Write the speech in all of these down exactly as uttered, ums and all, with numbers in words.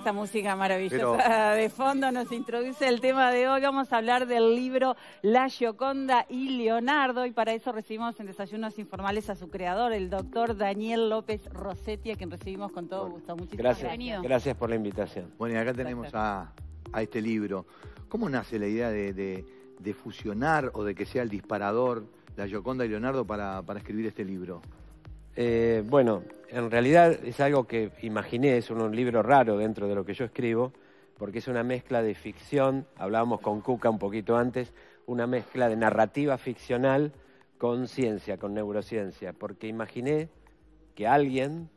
esta música maravillosa Pero... de fondo nos introduce el tema de hoy. Vamos a hablar del libro La Gioconda y Leonardo, y para eso recibimos en Desayunos Informales a su creador, el doctor Daniel López Rossetti, a quien recibimos con todo bueno, gusto. Muchísimas gracias. gracias. Gracias por la invitación. Bueno, y acá tenemos a, a este libro. ¿Cómo nace la idea de, de, de fusionar o de que sea el disparador La Gioconda y Leonardo para, para escribir este libro? Eh, bueno, en realidad es algo que imaginé, es un, un libro raro dentro de lo que yo escribo, porque es una mezcla de ficción, hablábamos con Cuca un poquito antes, una mezcla de narrativa ficcional con ciencia, con neurociencia, porque imaginé que alguien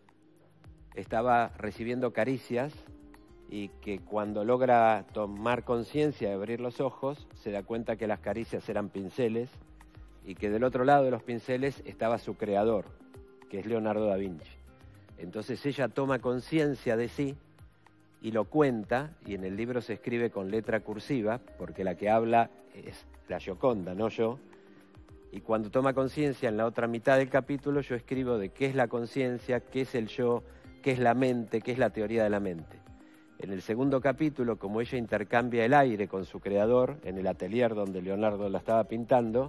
estaba recibiendo caricias y que cuando logra tomar conciencia de abrir los ojos, se da cuenta que las caricias eran pinceles y que del otro lado de los pinceles estaba su creador, que es Leonardo da Vinci. Entonces ella toma conciencia de sí y lo cuenta, y en el libro se escribe con letra cursiva, porque la que habla es la Gioconda, no yo, y cuando toma conciencia en la otra mitad del capítulo yo escribo de qué es la conciencia, qué es el yo, qué es la mente, qué es la teoría de la mente. En el segundo capítulo, como ella intercambia el aire con su creador, en el atelier donde Leonardo la estaba pintando,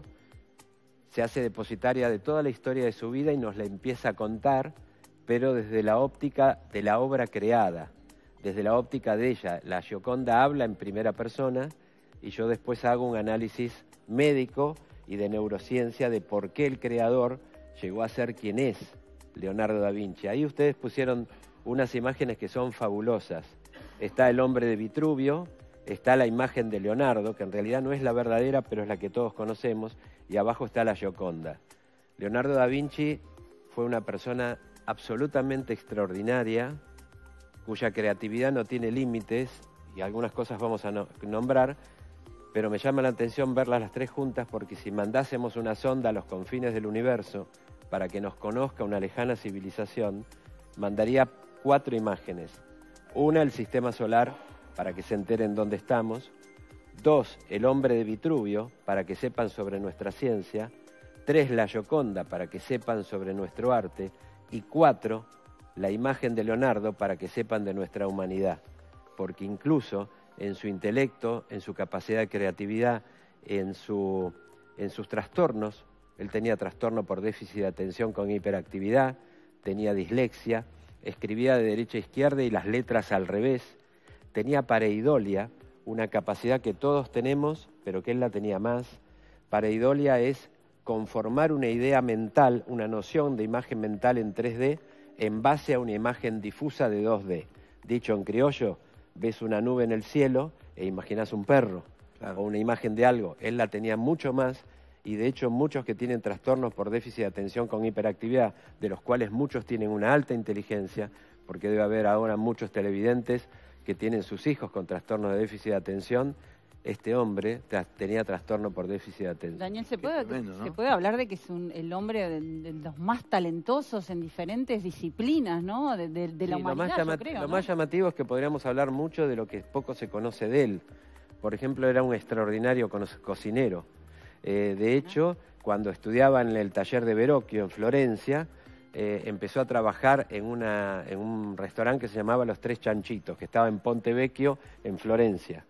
se hace depositaria de toda la historia de su vida y nos la empieza a contar, pero desde la óptica de la obra creada, desde la óptica de ella. La Gioconda habla en primera persona y yo después hago un análisis médico y de neurociencia de por qué el creador llegó a ser quien es Leonardo da Vinci. Ahí ustedes pusieron unas imágenes que son fabulosas. Está el hombre de Vitruvio, está la imagen de Leonardo, que en realidad no es la verdadera, pero es la que todos conocemos, y abajo está la Gioconda. Leonardo da Vinci fue una persona absolutamente extraordinaria, cuya creatividad no tiene límites, y algunas cosas vamos a no, nombrar, pero me llama la atención verlas las tres juntas, porque si mandásemos una sonda a los confines del universo para que nos conozca una lejana civilización, mandaría cuatro imágenes. Una, el sistema solar, para que se enteren dónde estamos. Dos, el hombre de Vitruvio, para que sepan sobre nuestra ciencia. Tres, la Gioconda, para que sepan sobre nuestro arte. Y cuatro, la imagen de Leonardo, para que sepan de nuestra humanidad. Porque incluso en su intelecto, en su capacidad de creatividad, en, su, en sus trastornos, él tenía trastorno por déficit de atención con hiperactividad, tenía dislexia, escribía de derecha a izquierda y las letras al revés, tenía pareidolia, una capacidad que todos tenemos, pero que él la tenía más. Pareidolia es conformar una idea mental, una noción de imagen mental en tres D, en base a una imagen difusa de dos D. Dicho en criollo, ves una nube en el cielo e imaginas un perro, claro, o una imagen de algo. Él la tenía mucho más, y de hecho muchos que tienen trastornos por déficit de atención con hiperactividad, de los cuales muchos tienen una alta inteligencia, porque debe haber ahora muchos televidentes que tienen sus hijos con trastornos de déficit de atención. Este hombre tra tenía trastorno por déficit de atención. Daniel, ¿se puede, tremendo, ¿no? ¿se puede hablar de que es un, el hombre de, de los más talentosos en diferentes disciplinas, ¿no? De, de, de la sí, humanidad, lo más, yo creo, lo ¿no? más llamativo es que podríamos hablar mucho de lo que poco se conoce de él. Por ejemplo, era un extraordinario co cocinero. Eh, de hecho, cuando estudiaba en el taller de Verrocchio en Florencia, eh, empezó a trabajar en, una, en un restaurante que se llamaba Los Tres Chanchitos, que estaba en Ponte Vecchio, en Florencia.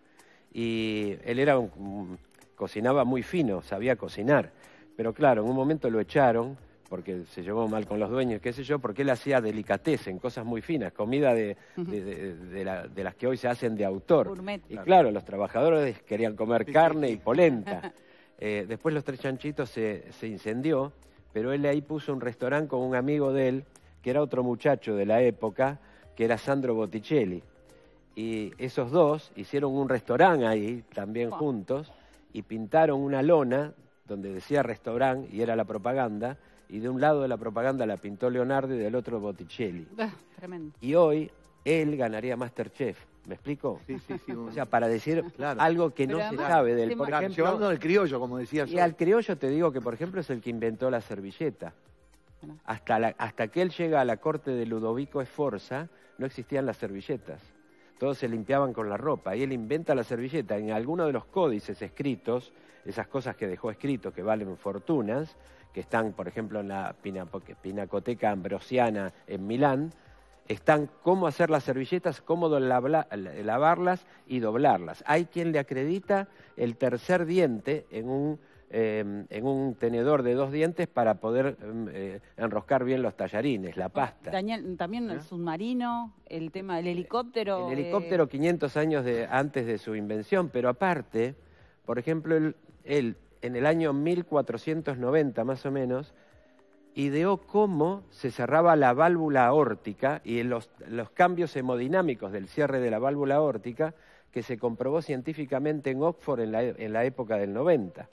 Y él era un, un, cocinaba muy fino, sabía cocinar. Pero claro, en un momento lo echaron, porque se llevó mal con los dueños, qué sé yo, porque él hacía delicatessen, cosas muy finas, comida de, de, de, de, la, de las que hoy se hacen de autor. Gourmet. Y claro, los trabajadores querían comer carne y polenta. Eh, después Los Tres Chanchitos se, se incendió, pero él ahí puso un restaurante con un amigo de él, que era otro muchacho de la época, que era Sandro Botticelli. Y esos dos hicieron un restaurante ahí, también oh. juntos, y pintaron una lona donde decía restaurante, y era la propaganda, y de un lado de la propaganda la pintó Leonardo y del otro Botticelli. Ah, tremendo. Y hoy él ganaría MasterChef. ¿Me explico? Sí, sí, sí. O sea, para decir claro. algo que Pero no además, se sabe de él. se Por Claro, ejemplo, llevando al criollo, como decías. y al criollo te digo que, por ejemplo, es el que inventó la servilleta. Hasta, la, hasta que él llega a la corte de Ludovico Sforza, no existían las servilletas. Todos se limpiaban con la ropa. Y él inventa la servilleta. En alguno de los códices escritos, esas cosas que dejó escritos que valen fortunas, que están, por ejemplo, en la Pinacoteca Ambrosiana en Milán, están cómo hacer las servilletas, cómo lavarlas y doblarlas. Hay quien le acredita el tercer diente en un, eh, en un tenedor de dos dientes para poder eh, enroscar bien los tallarines, la pasta. Daniel, también el submarino, el tema del helicóptero. El helicóptero quinientos años de, antes de su invención, pero aparte, por ejemplo, él, él en el año mil cuatrocientos noventa más o menos, ideó cómo se cerraba la válvula aórtica y los, los cambios hemodinámicos del cierre de la válvula aórtica que se comprobó científicamente en Oxford en la, en la época del noventa.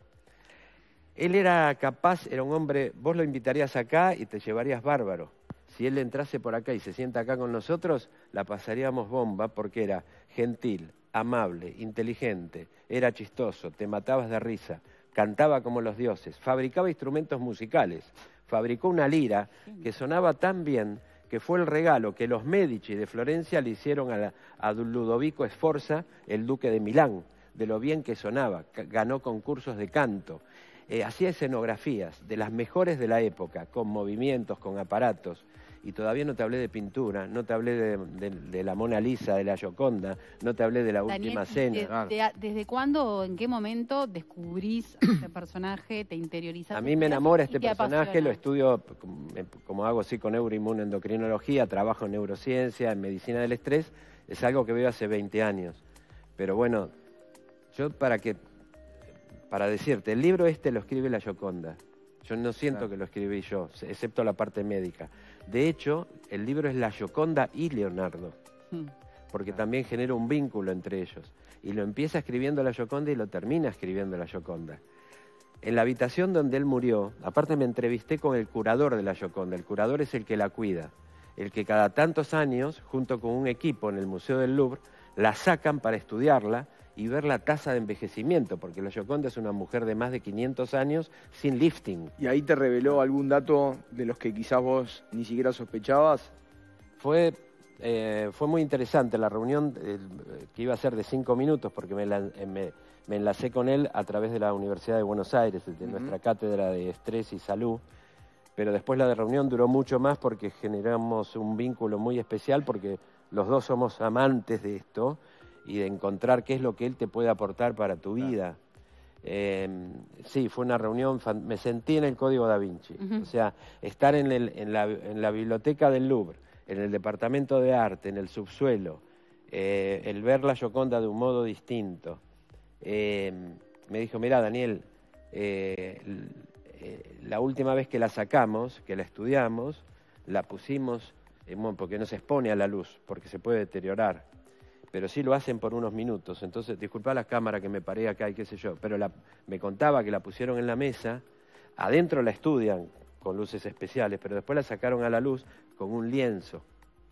Él era capaz, era un hombre, vos lo invitarías acá y te llevarías bárbaro. Si él entrase por acá y se sienta acá con nosotros, la pasaríamos bomba porque era gentil, amable, inteligente, era chistoso, te matabas de risa, cantaba como los dioses, fabricaba instrumentos musicales. Fabricó una lira que sonaba tan bien que fue el regalo que los Medici de Florencia le hicieron a, la, a Ludovico Sforza, el duque de Milán, de lo bien que sonaba. Ganó concursos de canto, eh, hacía escenografías de las mejores de la época, con movimientos, con aparatos. Y todavía no te hablé de pintura, no te hablé de, de, de la Mona Lisa, de la Gioconda, no te hablé de la Daniel, Última Cena. De, Claro. de, ¿Desde cuándo o en qué momento descubrís a este personaje, te interiorizás? A mí me enamora este y te personaje, apasiona? lo estudio como hago sí con neuroinmunoendocrinología, trabajo en neurociencia, en medicina del estrés, es algo que veo hace veinte años. Pero bueno, yo para que para decirte, el libro este lo escribe la Gioconda. Yo no siento claro. que lo escribí yo, excepto la parte médica. De hecho, el libro es la Gioconda y Leonardo, hmm. porque claro. también genera un vínculo entre ellos. Y lo empieza escribiendo la Gioconda y lo termina escribiendo la Gioconda. En la habitación donde él murió, aparte me entrevisté con el curador de la Gioconda. El curador es el que la cuida, el que cada tantos años, junto con un equipo en el Museo del Louvre, la sacan para estudiarla y ver la tasa de envejecimiento, porque la Gioconda es una mujer de más de quinientos años sin lifting. ¿Y ahí te reveló algún dato de los que quizás vos ni siquiera sospechabas? Fue, eh, fue muy interesante la reunión, eh, que iba a ser de cinco minutos, porque me, la, eh, me, me enlacé con él a través de la Universidad de Buenos Aires, de uh-huh. nuestra cátedra de estrés y salud, pero después la de reunión duró mucho más porque generamos un vínculo muy especial, porque los dos somos amantes de esto, y de encontrar qué es lo que él te puede aportar para tu vida. Eh, sí, fue una reunión, me sentí en el Código Da Vinci. Uh-huh. O sea, estar en, el, en, la, en la biblioteca del Louvre, en el departamento de arte, en el subsuelo, eh, el ver la Gioconda de un modo distinto. Eh, me dijo, mira Daniel, eh, eh, la última vez que la sacamos, que la estudiamos, la pusimos, eh, porque no se expone a la luz, porque se puede deteriorar. Pero sí lo hacen por unos minutos. Entonces, disculpa la cámara que me paré acá y qué sé yo, pero la, me contaba que la pusieron en la mesa, adentro la estudian con luces especiales, pero después la sacaron a la luz con un lienzo.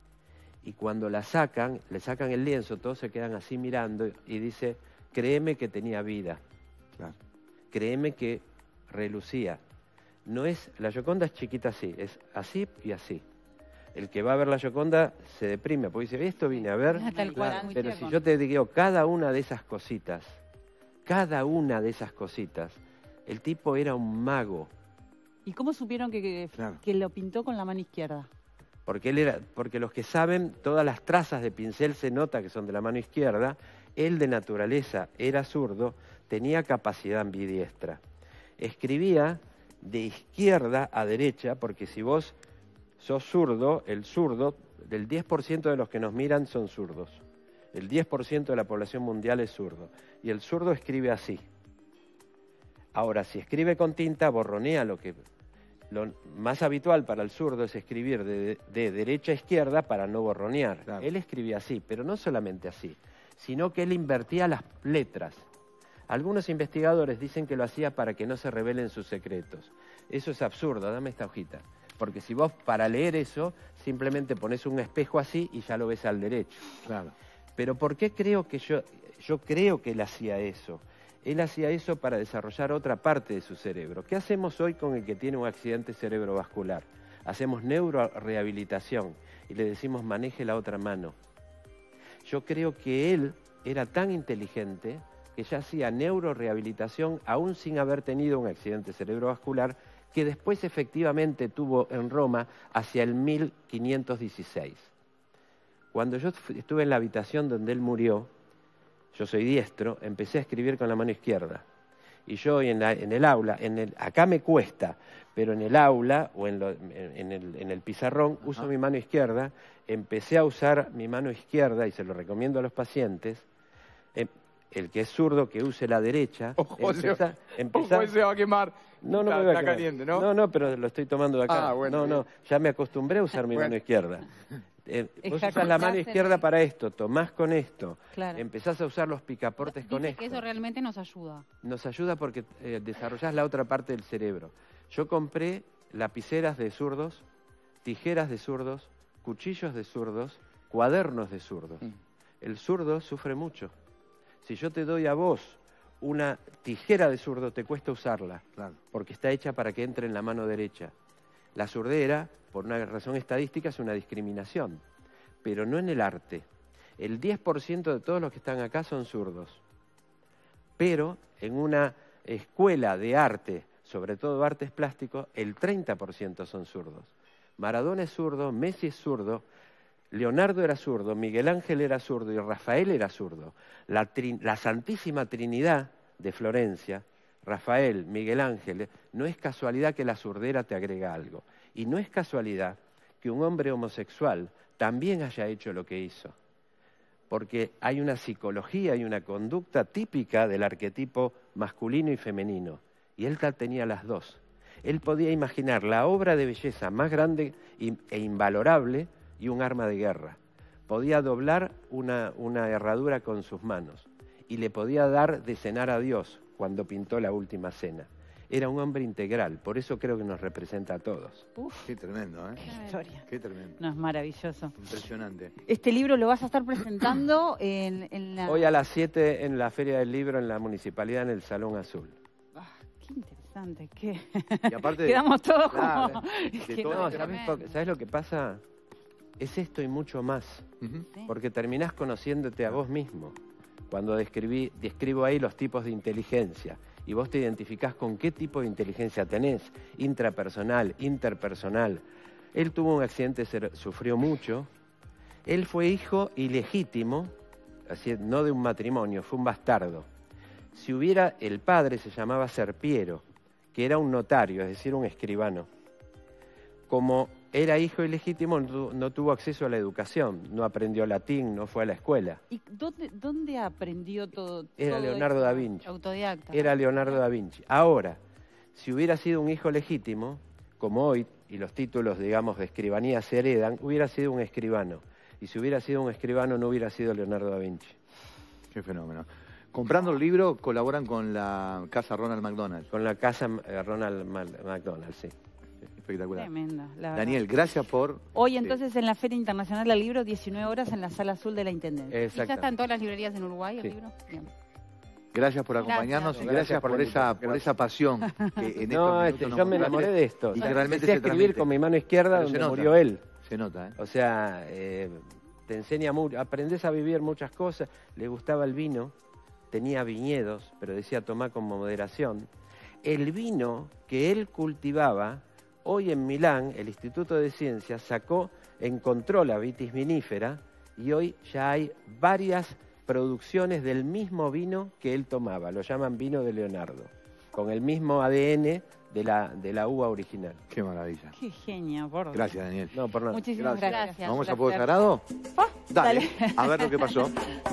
Y cuando la sacan, le sacan el lienzo, todos se quedan así mirando y dice, créeme que tenía vida, claro. Créeme que relucía. No es, la Gioconda es chiquita así, es así y así. El que va a ver la Gioconda se deprime, porque dice, esto vine a ver, Tal cual, pero si yo te digo cada una de esas cositas, cada una de esas cositas, el tipo era un mago. ¿Y cómo supieron que, que, claro. que lo pintó con la mano izquierda? Porque, él era, porque los que saben, todas las trazas de pincel se nota que son de la mano izquierda, él de naturaleza era zurdo, tenía capacidad ambidiestra. Escribía de izquierda a derecha, porque si vos sos zurdo, el zurdo, del diez por ciento de los que nos miran son zurdos. El diez por ciento de la población mundial es zurdo. Y el zurdo escribe así. Ahora, si escribe con tinta, borronea lo que... Lo más habitual para el zurdo es escribir de, de derecha a izquierda para no borronear. Claro. Él escribía así, pero no solamente así, sino que él invertía las letras. Algunos investigadores dicen que lo hacía para que no se revelen sus secretos. Eso es absurdo, dame esta hojita. Porque si vos para leer eso, simplemente pones un espejo así y ya lo ves al derecho. Claro. Pero ¿por qué creo que yo, yo creo que él hacía eso? Él hacía eso para desarrollar otra parte de su cerebro. ¿Qué hacemos hoy con el que tiene un accidente cerebrovascular? Hacemos neurorehabilitación y le decimos maneje la otra mano. Yo creo que él era tan inteligente que ya hacía neurorehabilitación aún sin haber tenido un accidente cerebrovascular, que después efectivamente tuvo en Roma hacia el mil quinientos dieciséis. Cuando yo estuve en la habitación donde él murió, yo soy diestro, empecé a escribir con la mano izquierda. Y yo en, la, en el aula, en el, acá me cuesta, pero en el aula o en, lo, en, en, el, en el pizarrón Ajá. uso mi mano izquierda, empecé a usar mi mano izquierda, y se lo recomiendo a los pacientes, eh, el que es zurdo que use la derecha. Ojo, empezá, empezá, ojo se va a quemar. No, no está, me va a está quemar. caliente, ¿no? No, no, pero lo estoy tomando de acá. Ah, bueno, no, bien. no, ya me acostumbré a usar mi bueno. mano izquierda. Eh, vos usás la mano izquierda para esto, tomás con esto, claro. empezás a usar los picaportes Dice con que esto. eso realmente nos ayuda. Nos ayuda porque eh, desarrollás la otra parte del cerebro. Yo compré lapiceras de zurdos, tijeras de zurdos, cuchillos de zurdos, cuadernos de zurdos. Mm. El zurdo sufre mucho. Si yo te doy a vos una tijera de zurdo, te cuesta usarla, claro. porque está hecha para que entre en la mano derecha. La zurdera, por una razón estadística, es una discriminación, pero no en el arte. El diez por ciento de todos los que están acá son zurdos, pero en una escuela de arte, sobre todo artes plásticos, el treinta por ciento son zurdos. Maradona es zurdo, Messi es zurdo, Leonardo era zurdo, Miguel Ángel era zurdo y Rafael era zurdo. La, tri- la Santísima Trinidad de Florencia, Rafael, Miguel Ángel, no es casualidad que la zurdera te agrega algo. Y no es casualidad que un hombre homosexual también haya hecho lo que hizo. Porque hay una psicología y una conducta típica del arquetipo masculino y femenino. Y él tenía las dos. Él podía imaginar la obra de belleza más grande e invalorable y un arma de guerra. Podía doblar una, una herradura con sus manos y le podía dar de cenar a Dios cuando pintó la Última Cena. Era un hombre integral, por eso creo que nos representa a todos. Uf, qué tremendo, ¿eh? Qué historia. Qué tremendo. No, es maravilloso. Impresionante. Este libro lo vas a estar presentando en, en la... Hoy a las siete en la Feria del Libro en la Municipalidad en el Salón Azul. Ah, qué interesante, qué... Y aparte, quedamos todos claro, como... de que todo no, No, ¿sabes, por- ¿sabes lo que pasa? Es esto y mucho más. Uh-huh. Sí. Porque terminás conociéndote a vos mismo. Cuando describí, describo ahí los tipos de inteligencia. Y vos te identificás con qué tipo de inteligencia tenés. Intrapersonal, interpersonal. Él tuvo un accidente, sufrió mucho. Él fue hijo ilegítimo, así, no de un matrimonio, fue un bastardo. Si hubiera, el padre se llamaba Serpiero, que era un notario, es decir, un escribano. Como era hijo ilegítimo, no, no tuvo acceso a la educación, no aprendió latín, no fue a la escuela. ¿Y dónde, dónde aprendió todo? Era todo Leonardo esto? da Vinci. Autodidacta. Era Leonardo da Vinci. Ahora, si hubiera sido un hijo legítimo, como hoy, y los títulos, digamos, de escribanía se heredan, hubiera sido un escribano. Y si hubiera sido un escribano, no hubiera sido Leonardo da Vinci. Qué fenómeno. Comprando el libro, colaboran con la casa Ronald McDonald. Con la casa eh, Ronald McDonald, sí. Espectacular. Tremendo, la verdad. Daniel, gracias por... Hoy este, entonces en la Feria Internacional del Libro, diecinueve horas en la Sala Azul de la Intendencia. ¿Y ya está Exacto. en todas las librerías en Uruguay el Sí. libro? Bien. Gracias por Gracias. acompañarnos y Gracias gracias por por la esa, invitación. por esa pasión que en No, estos este, minutos yo nos me enamoré mostraste de esto. y O que sea, realmente empecé a se escribir transmite. con mi mano izquierda Pero se donde nota. murió él. Se nota, ¿eh? O sea, eh, te enseña mucho, aprendés a vivir muchas cosas. Le gustaba el vino, tenía viñedos, pero decía tomá con moderación. El vino que él cultivaba, hoy en Milán, el Instituto de Ciencias sacó, encontró la vitis vinífera y hoy ya hay varias producciones del mismo vino que él tomaba. Lo llaman vino de Leonardo, con el mismo A D N de la, de la uva original. Qué maravilla. Qué genio, por Dios. Gracias, Daniel. No, por nada. Muchísimas gracias. Gracias. ¿Vamos a Placer. Fuego Sagrado? Ah, Dale, dale. a ver lo que pasó.